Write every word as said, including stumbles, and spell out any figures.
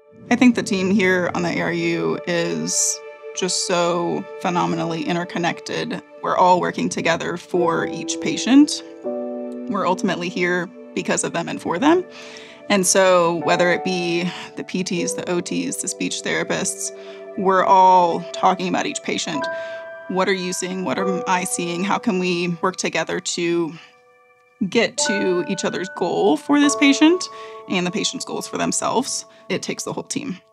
I think the team here on the A R U is just so phenomenally interconnected. We're all working together for each patient. We're ultimately here because of them and for them. And so whether it be the P Ts, the O Ts, the speech therapists, we're all talking about each patient. What are you seeing? What am I seeing? How can we work together to get to each other's goal for this patient and the patient's goals for themselves? It takes the whole team.